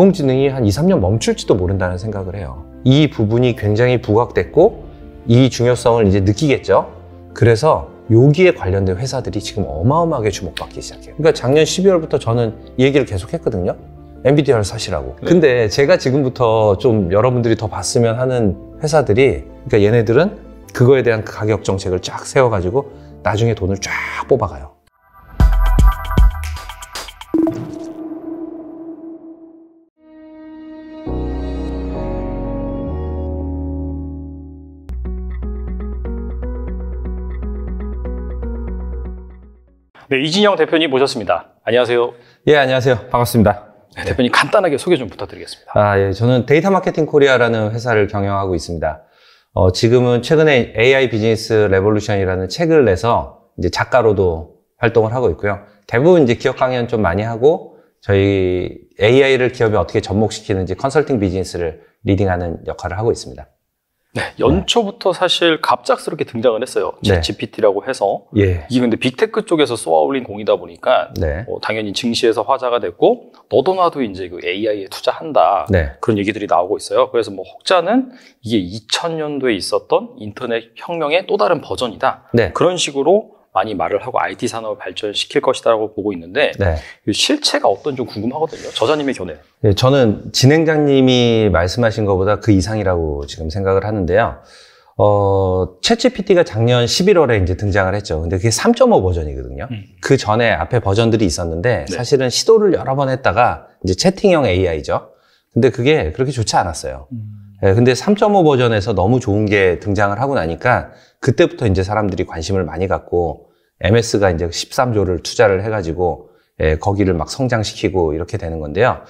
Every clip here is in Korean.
인공지능이 한 2, 3년 멈출지도 모른다는 생각을 해요. 이 부분이 굉장히 부각됐고 이 중요성을 이제 느끼겠죠. 그래서 여기에 관련된 회사들이 지금 어마어마하게 주목받기 시작해요. 그러니까 작년 12월부터 저는 이 얘기를 계속 했거든요. 엔비디아를 사시라고. 네. 근데 제가 지금부터 좀 여러분들이 더 봤으면 하는 회사들이, 그러니까 얘네들은 그거에 대한 가격 정책을 쫙 세워가지고 나중에 돈을 쫙 뽑아가요. 네, 이진영 대표님 모셨습니다. 안녕하세요. 예, 안녕하세요. 반갑습니다. 네, 대표님 간단하게 소개 좀 부탁드리겠습니다. 예, 저는 데이터 마케팅 코리아라는 회사를 경영하고 있습니다. 지금은 최근에 AI 비즈니스 레볼루션이라는 책을 내서 이제 작가로도 활동을 하고 있고요. 대부분 이제 기업 강연 좀 많이 하고 저희 AI를 기업에 어떻게 접목시키는지 컨설팅 비즈니스를 리딩하는 역할을 하고 있습니다. 네, 연초부터 사실 갑작스럽게 등장을 했어요. 네. 챗GPT라고 해서. 예. 이게 근데 빅테크 쪽에서 쏘아올린 공이다 보니까 네. 당연히 증시에서 화제가 됐고 너도 나도 이제 그 AI에 투자한다. 네. 그런 얘기들이 나오고 있어요. 그래서 뭐 혹자는 이게 2000년도에 있었던 인터넷 혁명의 또 다른 버전이다. 네. 그런 식으로 많이 말을 하고 IT 산업을 발전시킬 것이다라고 보고 있는데 네. 실체가 어떤지 좀 궁금하거든요. 저자님의 견해. 네, 저는 진행자님이 말씀하신 것보다 그 이상이라고 지금 생각을 하는데요. 챗GPT가 작년 11월에 이제 등장을 했죠. 근데 그게 3.5 버전이거든요. 그 전에 앞에 버전들이 있었는데 네. 사실은 시도를 여러 번 했다가 이제 채팅형 AI죠. 근데 그게 그렇게 좋지 않았어요. 네, 근데 3.5 버전에서 너무 좋은 게 등장을 하고 나니까 그때부터 이제 사람들이 관심을 많이 갖고 MS가 이제 13조를 투자를 해가지고 거기를 막 성장시키고 이렇게 되는 건데요.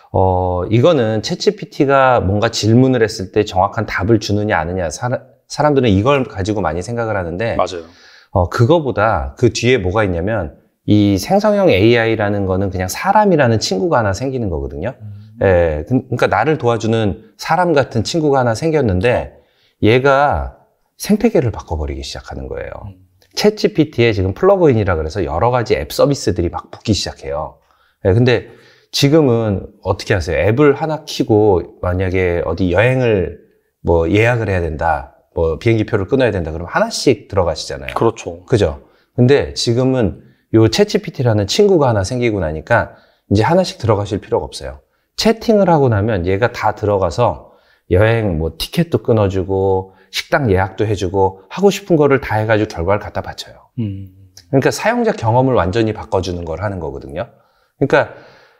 이거는 챗GPT가 뭔가 질문을 했을 때 정확한 답을 주느냐 아느냐 사람들은 이걸 가지고 많이 생각을 하는데 맞아요. 그거보다 그 뒤에 뭐가 있냐면 이 생성형 AI라는 거는 그냥 사람이라는 친구가 하나 생기는 거거든요. 그러니까 나를 도와주는 사람 같은 친구가 하나 생겼는데 얘가 생태계를 바꿔버리기 시작하는 거예요. 챗GPT에 지금 플러그인이라 그래서 여러 가지 앱 서비스들이 막 붙기 시작해요. 근데 지금은 어떻게 하세요? 앱을 하나 키고 만약에 어디 여행을 뭐 예약을 해야 된다, 뭐 비행기 표를 끊어야 된다 그러면 하나씩 들어가시잖아요. 그렇죠. 그죠? 근데 지금은 요 챗GPT라는 친구가 하나 생기고 나니까 이제 하나씩 들어가실 필요가 없어요. 채팅을 하고 나면 얘가 다 들어가서 여행 뭐 티켓도 끊어주고 식당 예약도 해주고 하고 싶은 거를 다 해가지고 결과를 갖다 바쳐요. 그러니까 사용자 경험을 완전히 바꿔주는 걸 하는 거거든요. 그러니까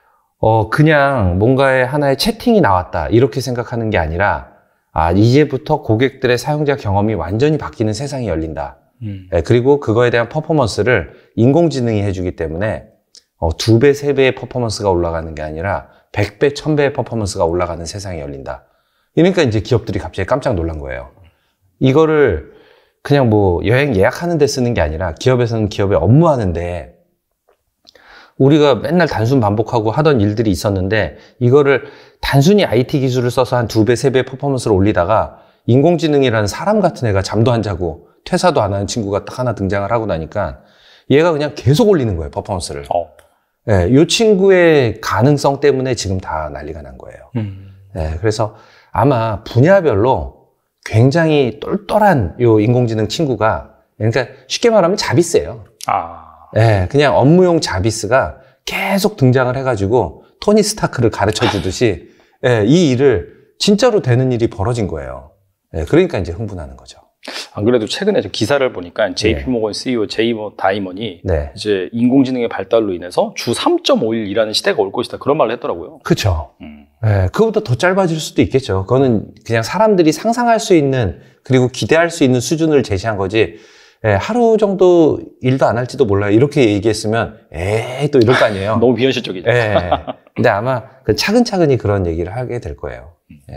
그냥 뭔가의 하나의 채팅이 나왔다 이렇게 생각하는 게 아니라 이제부터 고객들의 사용자 경험이 완전히 바뀌는 세상이 열린다. 그리고 그거에 대한 퍼포먼스를 인공지능이 해주기 때문에 2배, 3배의 퍼포먼스가 올라가는 게 아니라 100배, 1000배의 퍼포먼스가 올라가는 세상이 열린다. 그러니까 이제 기업들이 갑자기 깜짝 놀란 거예요. 이거를 그냥 뭐 여행 예약하는 데 쓰는 게 아니라 기업에서는 기업에 업무하는데 우리가 맨날 단순 반복하고 하던 일들이 있었는데 이거를 단순히 IT 기술을 써서 한 2배, 3배 퍼포먼스를 올리다가 인공지능이라는 사람 같은 애가 잠도 안 자고 퇴사도 안 하는 친구가 딱 하나 등장을 하고 나니까 얘가 그냥 계속 올리는 거예요, 퍼포먼스를. 이 친구의 가능성 때문에 지금 다 난리가 난 거예요. 그래서 아마 분야별로 굉장히 똘똘한 요 인공지능 친구가, 그러니까 쉽게 말하면 자비스예요. 그냥 업무용 자비스가 계속 등장을 해가지고 토니 스타크를 가르쳐 주듯이 이 일을 진짜로 되는 일이 벌어진 거예요. 그러니까 이제 흥분하는 거죠. 안 그래도 최근에 기사를 보니까 JP모건 CEO 제이머 다이먼이 이제 인공지능의 발달로 인해서 주 3.5일 일하는 시대가 올 것이다 그런 말을 했더라고요. 그렇죠. 그거보다 더 짧아질 수도 있겠죠. 그거는 그냥 사람들이 상상할 수 있는 그리고 기대할 수 있는 수준을 제시한 거지. 하루 정도 일도 안 할지도 몰라요. 이렇게 얘기했으면 또 이럴 거 아니에요. 너무 비현실적이죠. 근데 아마 차근차근히 그런 얘기를 하게 될 거예요.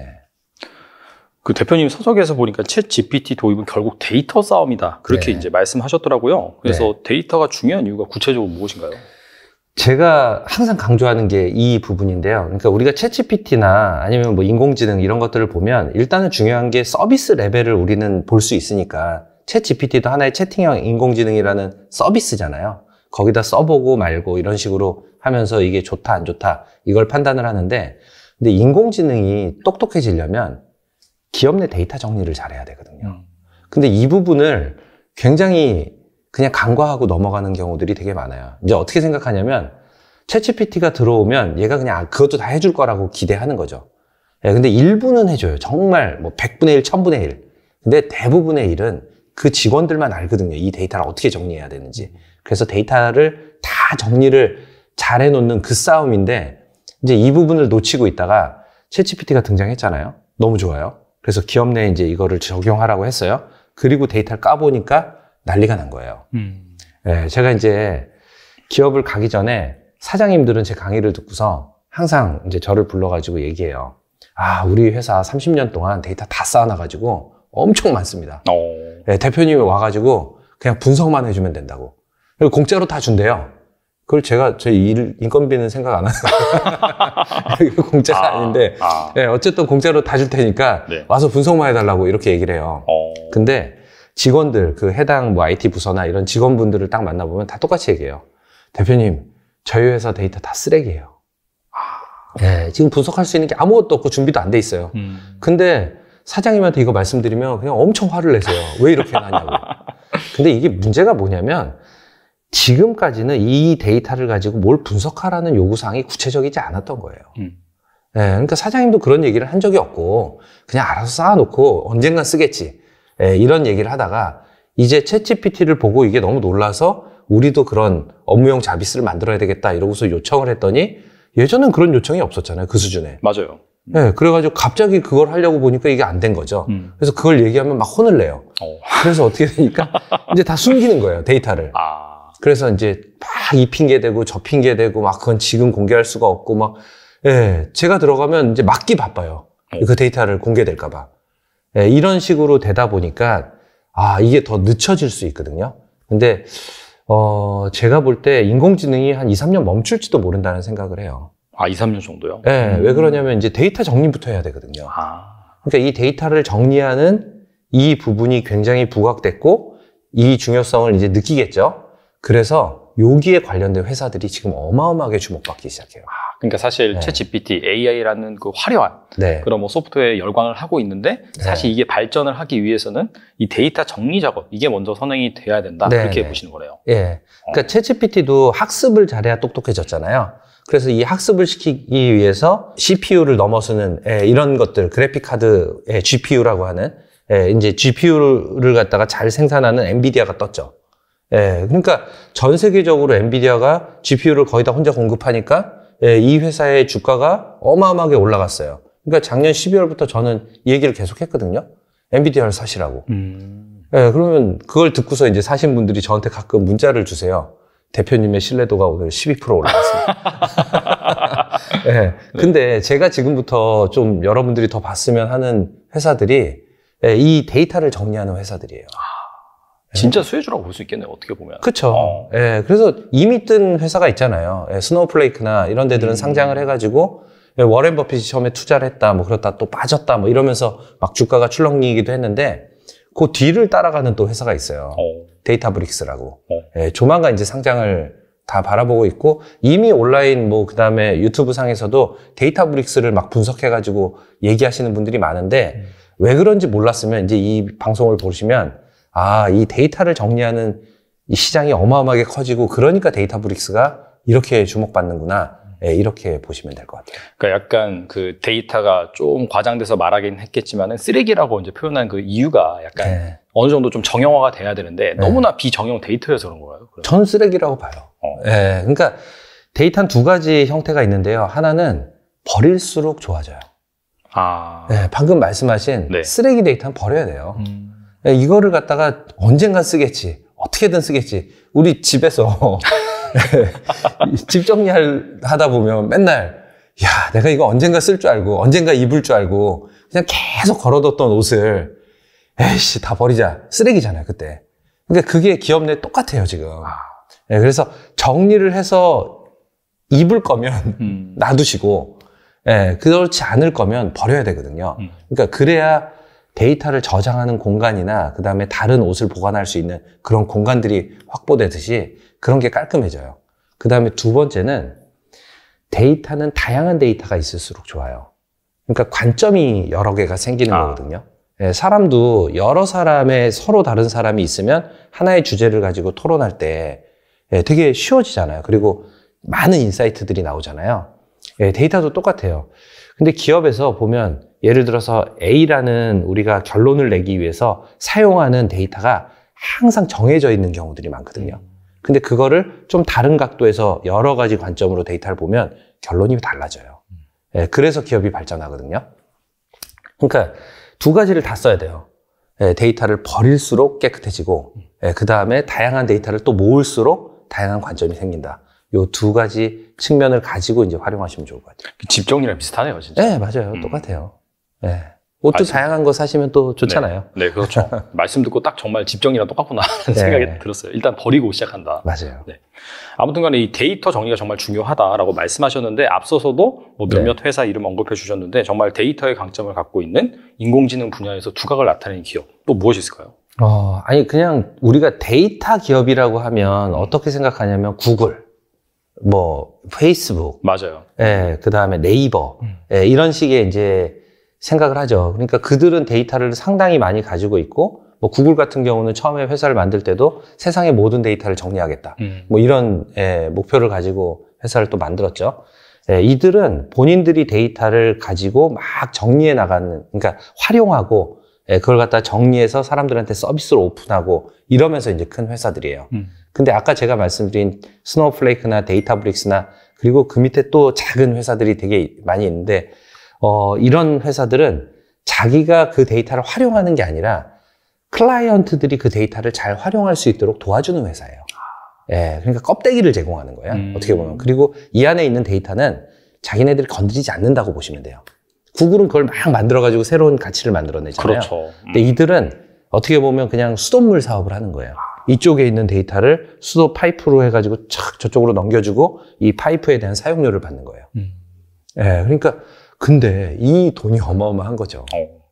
그 대표님 서적에서 보니까 챗 GPT 도입은 결국 데이터 싸움이다. 그렇게 이제 말씀하셨더라고요. 그래서 데이터가 중요한 이유가 구체적으로 무엇인가요? 제가 항상 강조하는 게 이 부분인데요. 그러니까 우리가 챗GPT나 아니면 뭐 인공지능 이런 것들을 보면 일단은 중요한 게 서비스 레벨을 우리는 볼 수 있으니까 챗GPT도 하나의 채팅형 인공지능이라는 서비스잖아요. 거기다 써보고 말고 이런 식으로 하면서 이게 좋다 안 좋다 이걸 판단을 하는데 근데 인공지능이 똑똑해지려면 기업 내 데이터 정리를 잘해야 되거든요. 근데 이 부분을 굉장히 그냥 간과하고 넘어가는 경우들이 되게 많아요. 이제 어떻게 생각하냐면 챗GPT가 들어오면 얘가 그냥 그것도 다 해줄 거라고 기대하는 거죠. 예, 근데 일부는 해줘요. 정말 뭐 100분의 1, 1000분의 1. 근데 대부분의 일은 그 직원들만 알거든요. 이 데이터를 어떻게 정리해야 되는지. 그래서 데이터를 다 정리를 잘 해놓는 그 싸움인데 이제 이 부분을 놓치고 있다가 챗GPT가 등장했잖아요. 너무 좋아요. 그래서 기업 내에 이제 이거를 적용하라고 했어요. 그리고 데이터를 까보니까 난리가 난 거예요. 예, 제가 이제 기업을 가기 전에 사장님들은 제 강의를 듣고서 항상 이제 저를 불러가지고 얘기해요. 아, 우리 회사 30년 동안 데이터 다 쌓아놔가지고 엄청 많습니다. 예, 대표님이 와가지고 그냥 분석만 해주면 된다고. 그리고 공짜로 다 준대요. 그걸 제가 제 인건비는 생각 안 하는 공짜가 아닌데 예, 어쨌든 공짜로 다 줄 테니까 네. 와서 분석만 해달라고 이렇게 얘기를 해요. 근데 직원들 그 해당 뭐 IT 부서나 이런 직원분들을 딱 만나보면 다 똑같이 얘기해요. 대표님, 저희 회사 데이터 다 쓰레기예요. 예, 지금 분석할 수 있는 게 아무것도 없고 준비도 안 돼 있어요. 근데 사장님한테 이거 말씀드리면 그냥 엄청 화를 내세요. 왜 이렇게 해놨냐고. 근데 이게 문제가 뭐냐면 지금까지는 이 데이터를 가지고 뭘 분석하라는 요구사항이 구체적이지 않았던 거예요. 예, 그러니까 사장님도 그런 얘기를 한 적이 없고 그냥 알아서 쌓아놓고 언젠간 쓰겠지. 예, 이런 얘기를 하다가 이제 챗GPT를 보고 이게 너무 놀라서 우리도 그런 업무용 자비스를 만들어야 되겠다 이러고서 요청을 했더니 예전엔 그런 요청이 없었잖아요. 그 수준에. 맞아요. 네, 그래가지고 갑자기 그걸 하려고 보니까 이게 안 된 거죠. 그래서 그걸 얘기하면 막 혼을 내요. 그래서 어떻게 되니까 이제 다 숨기는 거예요. 데이터를. 그래서 이제 막 이 핑계 대고 저 핑계 대고 막 그건 지금 공개할 수가 없고 막 예, 제가 들어가면 이제 막기 바빠요. 그 데이터를 공개될까 봐. 예, 이런 식으로 되다 보니까 아, 이게 더 늦춰질 수 있거든요. 근데 제가 볼 때 인공지능이 한 2, 3년 멈출지도 모른다는 생각을 해요. 아, 2, 3년 정도요? 네, 왜 그러냐면 이제 데이터 정리부터 해야 되거든요. 그러니까 이 데이터를 정리하는 이 부분이 굉장히 부각됐고 이 중요성을 이제 느끼겠죠. 그래서 여기에 관련된 회사들이 지금 어마어마하게 주목받기 시작해요. 그러니까 사실 네. 챗GPT, AI라는 그 화려한 네. 그런 뭐 소프트웨어에 열광을 하고 있는데 사실 이게 발전을 하기 위해서는 이 데이터 정리 작업 이게 먼저 선행이 돼야 된다. 네, 그렇게 네. 보시는 거네요. 예. 그러니까 챗GPT도 학습을 잘해야 똑똑해졌잖아요. 그래서 이 학습을 시키기 위해서 CPU를 넘어서는 이런 것들, 그래픽 카드의 GPU라고 하는 이제 GPU를 갖다가 잘 생산하는 엔비디아가 떴죠. 그러니까 전 세계적으로 엔비디아가 GPU를 거의 다 혼자 공급하니까 이 회사의 주가가 어마어마하게 올라갔어요. 그러니까 작년 12월부터 저는 이 얘기를 계속 했거든요. 엔비디아를 사시라고. 그러면 그걸 듣고서 이제 사신 분들이 저한테 가끔 문자를 주세요. 대표님의 신뢰도가 오늘 12% 올라갔습니다. 근데 제가 지금부터 좀 여러분들이 더 봤으면 하는 회사들이 이 데이터를 정리하는 회사들이에요. 진짜 수혜주라고 볼 수 있겠네요. 어떻게 보면. 그렇죠. 그래서 이미 뜬 회사가 있잖아요. 스노우플레이크나 이런 데들은 상장을 해가지고 워렌 버핏이 처음에 투자를 했다, 뭐 그렇다 또 빠졌다, 뭐 이러면서 막 주가가 출렁이기도 했는데 그 뒤를 따라가는 또 회사가 있어요. 데이터브릭스라고. 조만간 이제 상장을 다 바라보고 있고 이미 온라인 뭐 그다음에 유튜브 상에서도 데이터브릭스를 막 분석해가지고 얘기하시는 분들이 많은데 왜 그런지 몰랐으면 이제 이 방송을 보시면 아, 이 데이터를 정리하는 이 시장이 어마어마하게 커지고 그러니까 데이터브릭스가 이렇게 주목받는구나. 이렇게 보시면 될 것 같아요. 그러니까 약간 그 데이터가 좀 과장돼서 말하긴 했겠지만은 쓰레기라고 이제 표현한 그 이유가 약간 어느 정도 좀 정형화가 돼야 되는데 너무나 비정형 데이터여서 그런 거예요. 전 쓰레기라고 봐요. 그러니까 데이터는 두 가지 형태가 있는데요. 하나는 버릴수록 좋아져요. 방금 말씀하신 쓰레기 데이터는 버려야 돼요. 이거를 갖다가 언젠간 쓰겠지. 어떻게든 쓰겠지. 우리 집에서 집 정리하다 보면 맨날 야, 내가 이거 언젠가 쓸 줄 알고 언젠가 입을 줄 알고 그냥 계속 걸어뒀던 옷을 에이씨 다 버리자. 쓰레기잖아요, 그때. 그러니까 그게 기업 내에 똑같아요, 지금. 그래서 정리를 해서 입을 거면 놔두시고 그렇지 않을 거면 버려야 되거든요. 그러니까 그래야 데이터를 저장하는 공간이나 그 다음에 다른 옷을 보관할 수 있는 그런 공간들이 확보되듯이 그런 게 깔끔해져요. 그 다음에 두 번째는 데이터는 다양한 데이터가 있을수록 좋아요. 그러니까 관점이 여러 개가 생기는 아. 거거든요. 예, 사람도 여러 사람의 서로 다른 사람이 있으면 하나의 주제를 가지고 토론할 때 예, 되게 쉬워지잖아요. 그리고 많은 인사이트들이 나오잖아요. 예, 데이터도 똑같아요. 근데 기업에서 보면 예를 들어서 A라는 우리가 결론을 내기 위해서 사용하는 데이터가 항상 정해져 있는 경우들이 많거든요. 근데 그거를 좀 다른 각도에서 여러 가지 관점으로 데이터를 보면 결론이 달라져요. 예, 그래서 기업이 발전하거든요. 그러니까 두 가지를 다 써야 돼요. 예, 데이터를 버릴수록 깨끗해지고, 예, 그 다음에 다양한 데이터를 또 모을수록 다양한 관점이 생긴다. 요 두 가지 측면을 가지고 이제 활용하시면 좋을 것 같아요. 집 정리랑 비슷하네요, 진짜. 네, 맞아요. 똑같아요. 네. 옷도 다양한 거 사시면 또 좋잖아요. 네, 그렇죠. 말씀 듣고 딱 정말 집 정리랑 똑같구나 하는 생각이 들었어요. 일단 버리고 시작한다. 맞아요. 네. 아무튼 간에 이 데이터 정리가 정말 중요하다라고 말씀하셨는데 앞서서도 뭐 몇몇 회사 이름 언급해 주셨는데 정말 데이터의 강점을 갖고 있는 인공지능 분야에서 두각을 나타내는 기업 또 무엇이 있을까요? 아니 그냥 우리가 데이터 기업이라고 하면 어떻게 생각하냐면 구글, 뭐 페이스북, 맞아요. 예, 그 다음에 네이버, 예, 이런 식의 이제 생각을 하죠. 그러니까 그들은 데이터를 상당히 많이 가지고 있고, 뭐 구글 같은 경우는 처음에 회사를 만들 때도 세상의 모든 데이터를 정리하겠다. 뭐 이런 예, 목표를 가지고 회사를 또 만들었죠. 예, 이들은 본인들이 데이터를 가지고 막 정리해 나가는, 그러니까 활용하고, 예, 그걸 갖다 정리해서 사람들한테 서비스로 오픈하고 이러면서 이제 큰 회사들이에요. 근데 아까 제가 말씀드린 스노우플레이크나 데이터브릭스나 그리고 그 밑에 또 작은 회사들이 되게 많이 있는데, 이런 회사들은 자기가 그 데이터를 활용하는 게 아니라 클라이언트들이 그 데이터를 잘 활용할 수 있도록 도와주는 회사예요. 예, 그러니까 껍데기를 제공하는 거예요. 어떻게 보면. 그리고 이 안에 있는 데이터는 자기네들이 건드리지 않는다고 보시면 돼요. 구글은 그걸 막 만들어가지고 새로운 가치를 만들어내잖아요. 그렇죠. 근데 이들은 어떻게 보면 그냥 수돗물 사업을 하는 거예요. 이쪽에 있는 데이터를 수도 파이프로 해가지고 착 저쪽으로 넘겨주고 이 파이프에 대한 사용료를 받는 거예요. 예, 그러니까 근데 이 돈이 어마어마한 거죠.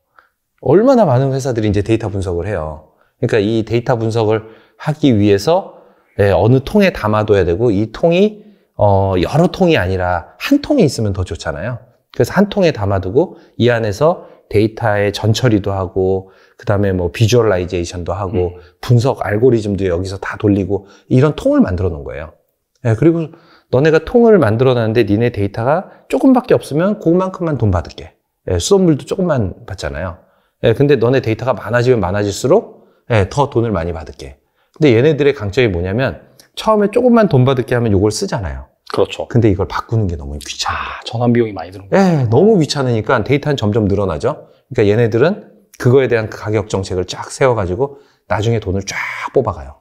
얼마나 많은 회사들이 이제 데이터 분석을 해요. 그러니까 이 데이터 분석을 하기 위해서 예, 어느 통에 담아둬야 되고 이 통이 여러 통이 아니라 한 통에 있으면 더 좋잖아요. 그래서 한 통에 담아두고 이 안에서 데이터의 전처리도 하고 그 다음에 뭐 비주얼라이제이션도 하고 분석 알고리즘도 여기서 다 돌리고 이런 통을 만들어 놓은 거예요. 예, 그리고 너네가 통을 만들어 놨는데 니네 데이터가 조금밖에 없으면 그만큼만 돈 받을게. 예, 수돗물도 조금만 받잖아요. 예, 근데 너네 데이터가 많아지면 많아질수록 예, 더 돈을 많이 받을게. 근데 얘네들의 강점이 뭐냐면 처음에 조금만 돈 받을게 하면 이걸 쓰잖아요. 그렇죠. 근데 이걸 바꾸는 게 너무 귀찮은 거예요. 전환 비용이 많이 드는 거예요. 예, 너무 귀찮으니까 데이터는 점점 늘어나죠. 그러니까 얘네들은 그거에 대한 가격 정책을 쫙 세워가지고 나중에 돈을 쫙 뽑아가요.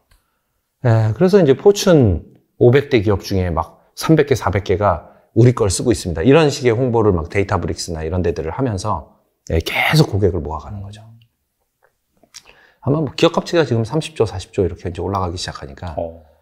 예, 그래서 이제 포춘 500대 기업 중에 막 300개, 400개가 우리 걸 쓰고 있습니다. 이런 식의 홍보를 막 데이터브릭스나 이런 데들을 하면서 예, 계속 고객을 모아가는 거죠. 아마 뭐 기업 가치가 지금 30조, 40조 이렇게 이제 올라가기 시작하니까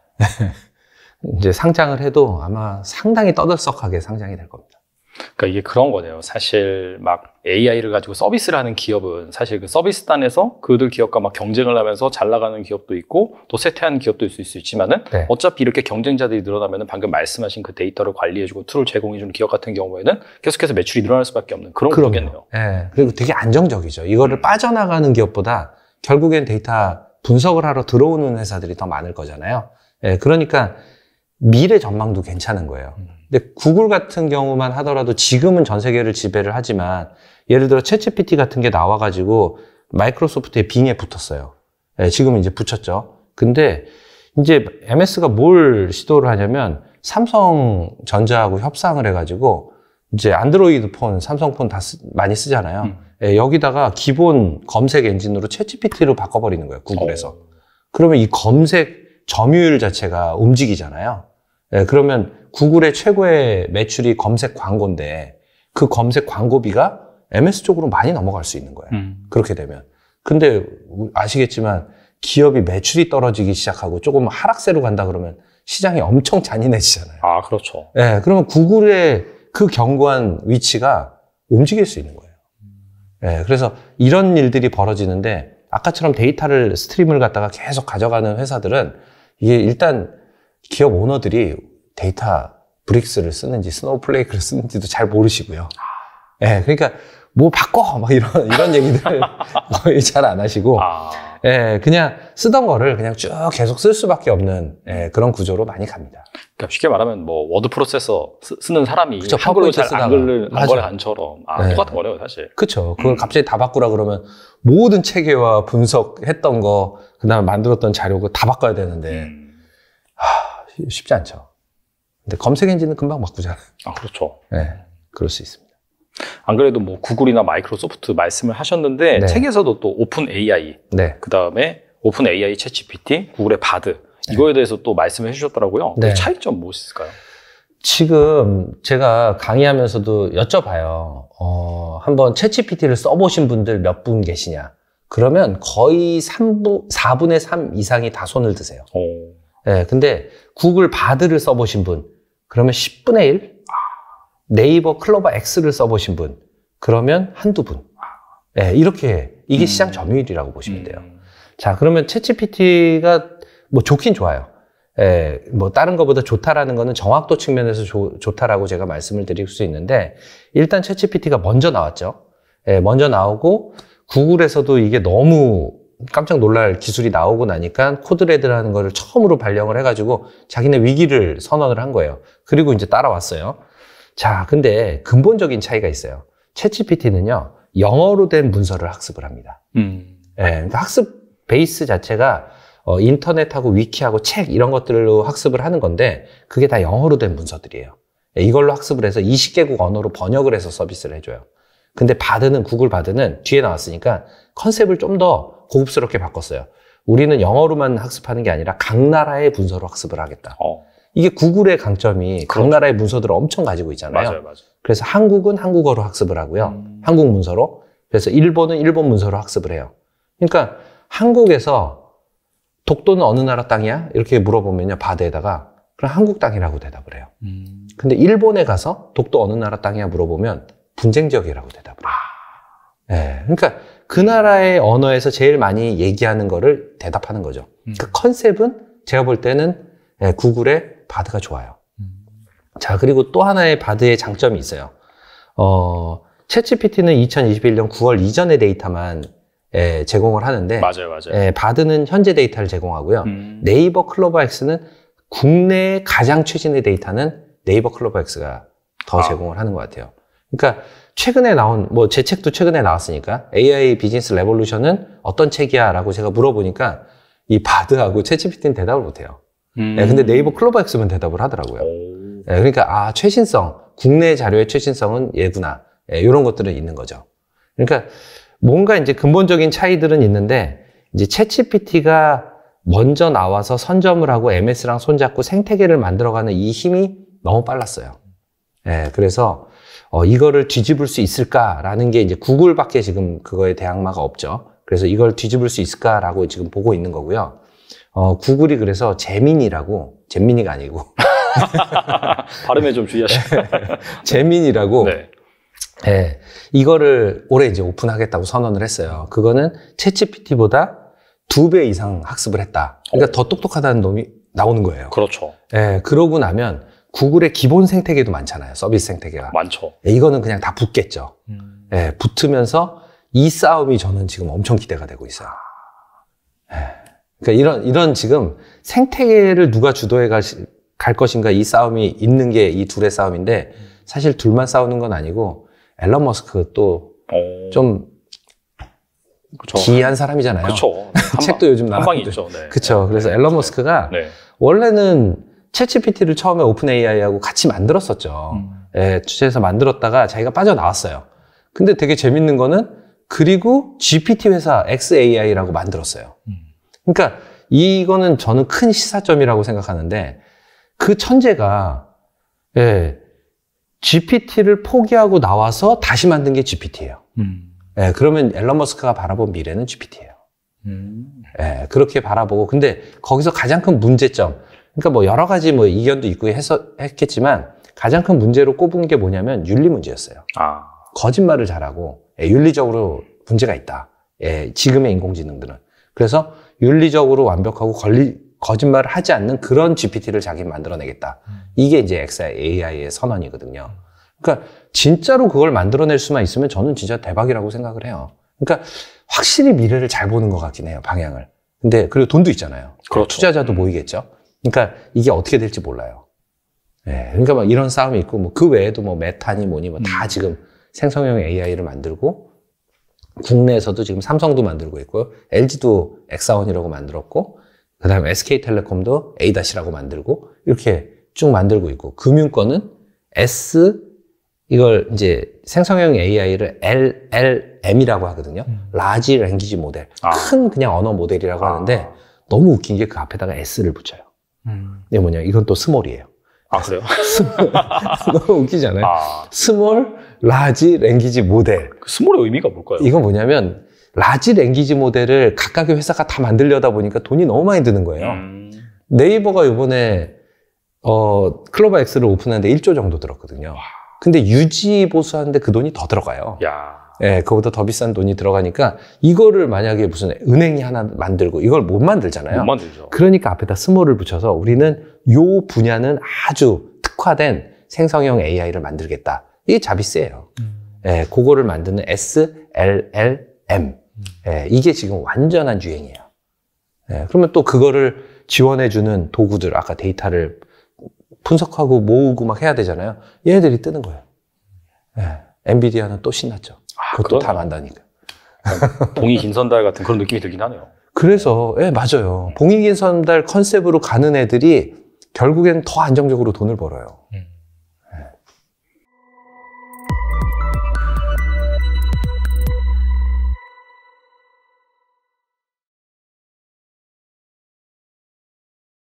이제 상장을 해도 아마 상당히 떠들썩하게 상장이 될 겁니다. 그러니까 이게 그런 거네요. 사실 막 AI를 가지고 서비스를 하는 기업은 사실 그 서비스단에서 그들 기업과 막 경쟁을 하면서 잘 나가는 기업도 있고 또 쇠퇴하는 기업도 있을 수 있지만은 네. 어차피 이렇게 경쟁자들이 늘어나면은 방금 말씀하신 그 데이터를 관리해주고 툴을 제공해주는 기업 같은 경우에는 계속해서 매출이 늘어날 수밖에 없는 그런 구조겠네요. 네. 그리고 되게 안정적이죠. 이거를 빠져나가는 기업보다 결국엔 데이터 분석을 하러 들어오는 회사들이 더 많을 거잖아요. 네. 그러니까 미래 전망도 괜찮은 거예요. 근데 구글 같은 경우만 하더라도 지금은 전 세계를 지배를 하지만 예를 들어 챗GPT 같은 게 나와가지고 마이크로소프트의 빙에 붙었어요. 네, 지금은 이제 붙였죠. 근데 이제 MS가 뭘 시도를 하냐면 삼성전자하고 협상을 해가지고 이제 안드로이드 폰, 삼성 폰 다 많이 쓰잖아요. 네, 여기다가 기본 검색 엔진으로 챗GPT로 바꿔버리는 거예요. 구글에서. 그러면 이 검색 점유율 자체가 움직이잖아요. 네, 그러면 구글의 최고의 매출이 검색 광고인데 그 검색 광고비가 MS 쪽으로 많이 넘어갈 수 있는 거예요. 그렇게 되면. 근데 아시겠지만 기업이 매출이 떨어지기 시작하고 조금 하락세로 간다 그러면 시장이 엄청 잔인해지잖아요. 아, 그렇죠. 네, 그러면 구글의 그 견고한 위치가 움직일 수 있는 거예요. 네, 그래서 이런 일들이 벌어지는데 아까처럼 데이터를 스트림을 갖다가 계속 가져가는 회사들은 이게 일단 기업 오너들이 데이터 브릭스를 쓰는지 스노우플레이크를 쓰는지도 잘 모르시고요. 예, 그러니까 뭐 바꿔 막 이런 얘기들 거의 잘 안 하시고, 예, 그냥 쓰던 거를 그냥 쭉 계속 쓸 수밖에 없는 그런 구조로 많이 갑니다. 그러니까 쉽게 말하면 뭐 워드 프로세서 쓰는 사람이 그쵸, 한글로 잘 안 거래 맞아. 안처럼 네. 똑같은 거래요 사실. 그렇죠. 그걸 갑자기 다 바꾸라 그러면 모든 체계와 분석했던 거, 그다음에 만들었던 자료 그거 다 바꿔야 되는데 쉽지 않죠. 근데 검색 엔진은 금방 바꾸잖아요. 그렇죠. 네, 그럴 수 있습니다. 안 그래도 뭐 구글이나 마이크로소프트 말씀을 하셨는데 네. 책에서도 또 오픈 AI, 네. 그 다음에 오픈 AI 챗GPT, 구글의 바드 이거에 대해서 또 말씀을 해주셨더라고요. 네. 그 차이점 무엇일까요? 지금 제가 강의하면서도 여쭤봐요. 한번 챗GPT를 써보신 분들 몇 분 계시냐? 그러면 거의 4분의 3 이상이 다 손을 드세요. 네, 근데 구글 바드를 써보신 분, 그러면 10분의 1? 네이버 클로버 X를 써보신 분, 그러면 한두 분. 네, 이렇게, 이게 시장 점유율이라고 보시면 돼요. 자, 그러면 챗GPT가 뭐 좋긴 좋아요. 예, 뭐 다른 것보다 좋다라는 거는 정확도 측면에서 좋다라고 제가 말씀을 드릴 수 있는데, 일단 챗GPT가 먼저 나왔죠. 예, 먼저 나오고 구글에서도 이게 너무 깜짝 놀랄 기술이 나오고 나니까 코드레드라는 거를 처음으로 발령을 해가지고 자기네 위기를 선언을 한 거예요. 그리고 이제 따라왔어요. 자, 근데 근본적인 차이가 있어요. 챗GPT는요, 영어로 된 문서를 학습을 합니다. 예, 그러니까 학습 베이스 자체가 인터넷하고 위키하고 책 이런 것들로 학습을 하는 건데 그게 다 영어로 된 문서들이에요. 이걸로 학습을 해서 20개국 언어로 번역을 해서 서비스를 해줘요. 근데 바드는, 구글 바드는 뒤에 나왔으니까 컨셉을 좀 더 고급스럽게 바꿨어요. 우리는 영어로만 학습하는 게 아니라 각 나라의 문서로 학습을 하겠다. 이게 구글의 강점이 각 나라의 문서들을 엄청 가지고 있잖아요. 맞아요. 그래서 한국은 한국어로 학습을 하고요. 한국 문서로. 그래서 일본은 일본 문서로 학습을 해요. 그러니까 한국에서 독도는 어느 나라 땅이야? 이렇게 물어보면요, 바드에다가 그럼 한국 땅이라고 대답을 해요. 근데 일본에 가서 독도 어느 나라 땅이야 물어보면 분쟁 지역이라고 대답을 해요. 네, 그러니까 그 나라의 언어에서 제일 많이 얘기하는 거를 대답하는 거죠. 그 컨셉은 제가 볼 때는 구글의 바드가 좋아요. 자, 그리고 또 하나의 바드의 장점이 있어요. 챗GPT는 2021년 9월 이전의 데이터만 제공을 하는데, 맞아요. 바드는 현재 데이터를 제공하고요. 네이버 클로버 X는 국내의 가장 최신의 데이터는 네이버 클로버 X가 더 제공을 하는 것 같아요. 그러니까 최근에 나온, 뭐 제 책도 최근에 나왔으니까 AI 비즈니스 레볼루션은 어떤 책이야? 라고 제가 물어보니까 이 바드하고 챗GPT는 대답을 못해요. 근데 네이버 클로버 X만 대답을 하더라고요. 그러니까 최신성, 국내 자료의 최신성은 얘구나. 이런 것들은 있는 거죠. 그러니까 뭔가 이제 근본적인 차이들은 있는데, 이제 챗GPT가 먼저 나와서 선점을 하고 MS랑 손잡고 생태계를 만들어가는 이 힘이 너무 빨랐어요. 그래서 이거를 뒤집을 수 있을까라는 게 이제 구글밖에 지금 그거에 대항마가 없죠. 그래서 이걸 뒤집을 수 있을까라고 지금 보고 있는 거고요. 구글이 그래서 잼민이가 아니고 발음에 좀 주의하시고 재민이라고 네. 이거를 올해 이제 오픈하겠다고 선언을 했어요. 그거는 챗GPT보다 2배 이상 학습을 했다. 그러니까 더 똑똑하다는 놈이 나오는 거예요. 그렇죠. 그러고 나면 구글의 기본 생태계도 많잖아요. 서비스 생태계가. 많죠. 이거는 그냥 다 붙겠죠. 붙으면서 이 싸움이 저는 지금 엄청 기대가 되고 있어요. 그러니까 이런 지금 생태계를 누가 주도해 갈 것인가 이 싸움이 있는 게 이 둘의 싸움인데, 사실 둘만 싸우는 건 아니고 앨런 머스크 또 좀 기이한 사람이잖아요. 그렇죠. 책도 요즘 한 방이 나왔는데. 있죠. 네. 그렇죠. 그래서 앨런 머스크가 원래는 챗GPT를 처음에 오픈 AI하고 같이 만들었었죠. 주체해서 만들었다가 자기가 빠져나왔어요. 근데 되게 재밌는 거는 그리고 GPT 회사 XAI라고 만들었어요. 그러니까 이거는 저는 큰 시사점이라고 생각하는데, 그 천재가 GPT를 포기하고 나와서 다시 만든 게 GPT예요. 그러면 앨런 머스크가 바라본 미래는 GPT예요. 그렇게 바라보고, 근데 거기서 가장 큰 문제점, 그러니까 뭐 여러 가지 뭐 이견도 있고 했겠지만 가장 큰 문제로 꼽은 게 뭐냐면 윤리 문제였어요. 거짓말을 잘하고 윤리적으로 문제가 있다. 지금의 인공지능들은. 그래서 윤리적으로 완벽하고 거짓말을 하지 않는 그런 GPT를 자기 만들어내겠다. 이게 이제 XAI의 선언이거든요. 그러니까 진짜로 그걸 만들어낼 수만 있으면 저는 진짜 대박이라고 생각을 해요. 그러니까 확실히 미래를 잘 보는 것 같긴 해요, 방향을. 근데 그리고 돈도 있잖아요. 그렇죠. 투자자도 모이겠죠. 그러니까 이게 어떻게 될지 몰라요. 네, 그러니까 막 이런 싸움이 있고 뭐 그 외에도 뭐 메타니 뭐니 뭐 다 지금 생성형 AI를 만들고 국내에서도 지금 삼성도 만들고 있고 LG도 엑사원이라고 만들었고 그다음에 SK텔레콤도 A-라고 만들고 이렇게 쭉 만들고 있고 금융권은 이걸 이제 생성형 AI를 LLM이라고 하거든요. 라지 랭귀지 모델. 큰 그냥 언어 모델이라고 하는데 너무 웃긴 게 그 앞에다가 S를 붙여요. 이게 뭐냐? 이건 또 스몰이에요. 아, 그래요? 너무 웃기잖아요. 스몰 라지 랭귀지 모델. 그 스몰의 의미가 뭘까요? 이건 뭐냐면 라지 랭귀지 모델을 각각의 회사가 다 만들려다 보니까 돈이 너무 많이 드는 거예요. 네이버가 이번에 클로버 X를 오픈하는데 1조 정도 들었거든요. 근데 유지 보수하는데 그 돈이 더 들어가요. 야. 예, 그거보다 더 비싼 돈이 들어가니까 이거를 만약에 무슨 은행이 하나 만들고 이걸 못 만들잖아요. 못 만들죠. 그러니까 앞에다 스몰을 붙여서 우리는 요 분야는 아주 특화된 생성형 AI를 만들겠다. 이게 자비스예요. 예, 그거를 만드는 SLLM. 예, 이게 지금 완전한 유행이에요. 예, 그러면 또 그거를 지원해주는 도구들, 아까 데이터를 분석하고 모으고 막 해야 되잖아요. 얘네들이 뜨는 거예요. 예, 엔비디아는 또 신났죠. 그것도 다 만다니까. 봉이 긴 선달 같은 그런 느낌이 들긴 하네요. 그래서, 예, 맞아요. 봉익인 선달 컨셉으로 가는 애들이 결국엔 더 안정적으로 돈을 벌어요.